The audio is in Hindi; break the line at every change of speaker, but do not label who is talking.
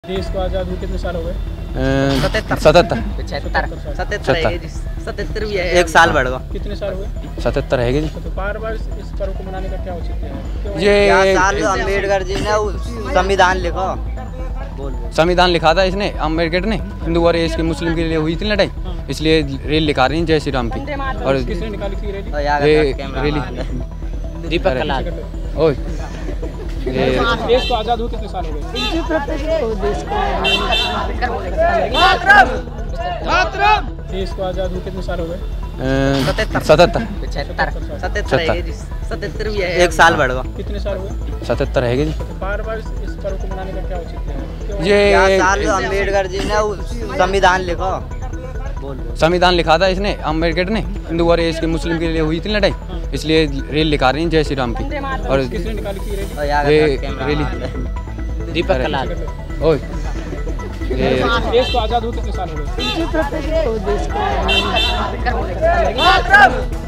देश को आज़ाद हुए कितने साल हो गए?
77 भी है। एक साल बढ़ गया।
कितने साल हुए?
77 है जी।
तो बार बार इस पर्व को मनाने का क्या औचित्य है?
ये
साल अम्बेडकर जी ने संविधान लिखा।
संविधान लिखा था इसने, अम्बेडकर ने। हिंदू और इसके मुस्लिम के लिए हुई थी लड़ाई, इसलिए रेल निकाल रही है जय श्री राम की। और
किसने निकाली थी रैली?
रैली
दीपक कलाल।
ओए
देश को आज़ाद हुए कितने साल हो गए? देश को आज़ाद हुए कितने साल हो गए?
77 भी है। एक साल बढ़ गया।
कितने साल हुए?
77 है जी।
तो बार बार इस पर्व को मनाने का क्या औचित्य है?
ये
साल अम्बेडकर जी ने संविधान लिखा।
संविधान लिखा था इसने, अम्बेडकर ने। हिंदू और इसके मुस्लिम के लिए हुई थी लड़ाई, इसलिए रेल निकाल रही है जय श्री राम की। और
किसने निकाली थी रैली?
रैली
दीपक कलाल।
ओए
देश को आज़ाद हुए कितने साल हो गए?